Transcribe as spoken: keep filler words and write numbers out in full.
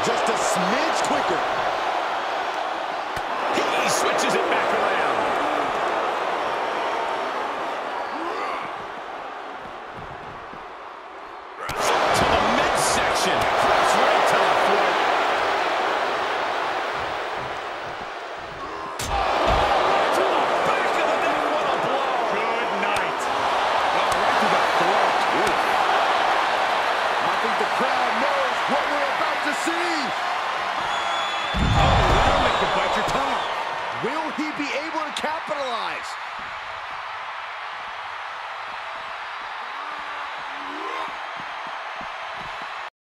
just a smidge quicker. He switches it back around. To the midsection. Cross right to the floor. Oh, to the back of the neck. What a blow. Good night. Oh, right to the throat. Ooh. I think the crowd knows what we're about to see. Oh, that'll make you bite your tongue. Will he be able to capitalize?